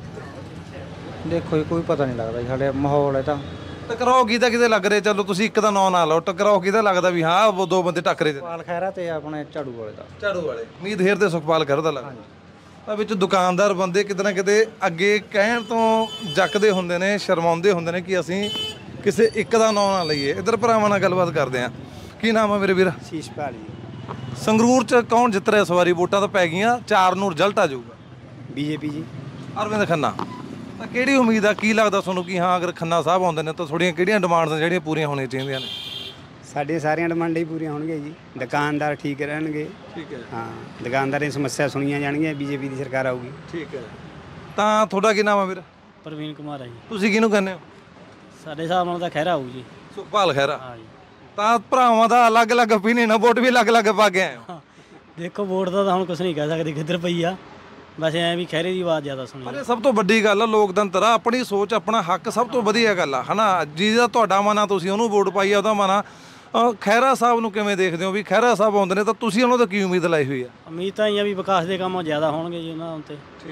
ਦੇਖੋ ਜੀ ਕੋਈ ਪਤਾ ਨਹੀਂ ਲੱਗਦਾ ਜੀ, ਸਾਡੇ ਮਾਹੌਲ ਹੈ ਤਾਂ। ਟਕਰਾਓ ਕਿਹਦਾ ਕਿਤੇ ਲੱਗ ਰਿਹਾ? ਚਲੋ ਤੁਸੀਂ ਇੱਕ ਦਾ ਨਾਂ ਨਾ ਲਓ, ਟਕਰਾਓ ਕਿਹਦਾ ਲੱਗਦਾ ਵੀ ਹਾਂ ਉਹ ਦੋ ਬੰਦੇ ਟੱਕਰੇ? ਸੁਖਪਾਲ ਖਹਿਰਾ ਤੇ ਆਪਣੇ ਝਾੜੂ ਵਾਲੇ ਦਾ। ਝਾੜੂ ਵਾਲੇ ਮੀਤ ਹੇਰ ਤੇ ਸੁਖਪਾਲ ਖਹਿਰਾ ਦਾ ਲੱਗਦਾ। ਤਾਂ ਵਿੱਚ ਦੁਕਾਨਦਾਰ ਬੰਦੇ ਕਿਤੇ ਨਾ ਕਿਤੇ ਅੱਗੇ ਕਹਿਣ ਤੋਂ ਜੱਕਦੇ ਹੁੰਦੇ ਨੇ, ਸ਼ਰਮਾਉਂਦੇ ਹੁੰਦੇ ਨੇ ਕਿ ਅਸੀਂ ਕਿਸੇ ਇੱਕ ਦਾ ਨਾਂ ਨਾ ਲਈਏ। ਇੱਧਰ ਭਰਾਵਾਂ ਨਾਲ ਗੱਲਬਾਤ ਕਰਦੇ ਆ। ਕੀ ਨਾਮ ਆ ਮੇਰੇ ਵੀਰ? ਸ਼ੀਸ਼ਪਾਲ ਜੀ। ਸੰਗਰੂਰ ਚ ਕੌਣ ਜਿੱਤ ਰਿਹਾ ਇਸ ਵਾਰੀ? ਵੋਟਾਂ ਤਾਂ ਪੈ ਗਈਆਂ, ਚਾਰ ਨੂੰ ਰਿਜ਼ਲਟ ਆ ਜਾਊਗਾ। ਬੀਜੇਪੀ ਜੀ। ਅਰਵਿੰਦ ਖੰਨਾ। ਤਾਂ ਕਿਹੜੀ ਉਮੀਦ ਆ? ਕੀ ਲੱਗਦਾ ਤੁਹਾਨੂੰ ਕਿ ਹਾਂ ਅਗਰ ਖੰਨਾ ਸਾਹਿਬ ਆਉਂਦੇ ਨੇ ਤਾਂ ਥੋੜ੍ਹੀਆਂ ਕਿਹੜੀਆਂ ਡਿਮਾਂਡਸ ਜਿਹੜੀਆਂ ਪੂਰੀਆਂ ਹੋਣੀਆਂ ਚਾਹੀਦੀਆਂ ਨੇ? ਸਾਡੀਆਂ ਸਾਰੀਆਂ ਡਿਮਾਂਡਾਂ ਹੀ ਪੂਰੀਆਂ ਹੋਣਗੀਆਂ ਜੀ। ਦੁਕਾਨਦਾਰ ਠੀਕ ਰਹਿਣਗੇ। ਠੀਕ ਹੈ। ਹਾਂ, ਦੁਕਾਨਦਾਰਾਂ ਦੀ ਸਮੱਸਿਆ ਸੁਣੀਆਂ ਜਾਣਗੀਆਂ। ਬੀਜੇਪੀ ਦੀ ਸਰਕਾਰ ਆਊਗੀ। ਠੀਕ ਹੈ। ਤਾਂ ਤੁਹਾਡਾ ਕੀ ਨਾਮ ਆ ਵੀਰ? ਪ੍ਰਵੀਨ ਕੁਮਾਰ ਹੈ ਜੀ। ਤੁਸੀਂ ਕਿਹਨੂੰ ਕਹਿੰਦੇ ਹੋ? ਸਾਡੇ ਹਿਸਾਬ ਨਾਲ ਤਾਂ ਖਹਿਰਾ ਆਊ ਜੀ। ਸੁਖਪਾਲ ਖਹਿਰਾ। ਹਾਂ ਜੀ। ਤਾਂ ਭਰਾਵਾਂ ਦਾ ਅਲੱਗ-ਅਲੱਗ ਓਪੀਨੀਅਨ ਆ, ਵੋਟ ਵੀ ਅਲੱਗ-ਅਲੱਗ ਪਾ ਕੇ ਆਏ ਹੋ। ਦੇਖੋ ਵੋਟ ਦਾ ਤਾਂ ਹੁਣ ਕੁਝ ਨਹੀਂ ਕਹਿ ਸਕਦੇ ਕਿੱਧਰ ਪਈ ਆ, ਵੈਸੇ ਐ ਵੀ ਖਹਿਰੇ ਦੀ ਆਵਾਜ਼ ਜ਼ਿਆਦਾ ਸੁਣੀ। ਪਰ ਸਭ ਤੋਂ ਵੱਡੀ ਗੱਲ ਆ ਲੋਕਤੰਤਰ ਆ, ਆਪਣੀ ਸੋਚ, ਆਪਣਾ ਹੱਕ ਸਭ ਤੋਂ ਵਧੀਆ ਗੱਲ ਆ, ਹਨਾ। ਜਿਹਦਾ ਤੁਹਾਡਾ ਮਨ ਆ ਤੁਸੀਂ ਉਹਨੂੰ ਵੋਟ ਪਾਈ ਆ, ਉਹਦਾ ਮਨ ਆ। ਖਹਿਰਾ ਸਾਹਿਬ ਨੂੰ ਕਿਵੇਂ ਦੇਖਦੇ ਹੋ ਵੀ ਖਹਿਰਾ ਸਾਹਿਬ ਆਉਂਦੇ ਨੇ ਤਾਂ ਤੁਸੀਂ ਉਹਨਾਂ ਤੋਂ ਕੀ ਉਮੀਦ ਲਾਈ ਹੋਈ ਆ? ਉਮੀਦ ਤਾਂ ਇਹ ਆ ਵੀ ਵਿਕਾਸ ਦੇ ਕੰਮ ਜ਼ਿਆਦਾ ਹੋਣਗੇ ਜੀ ਉਹਨਾਂ ਉੱਤੇ।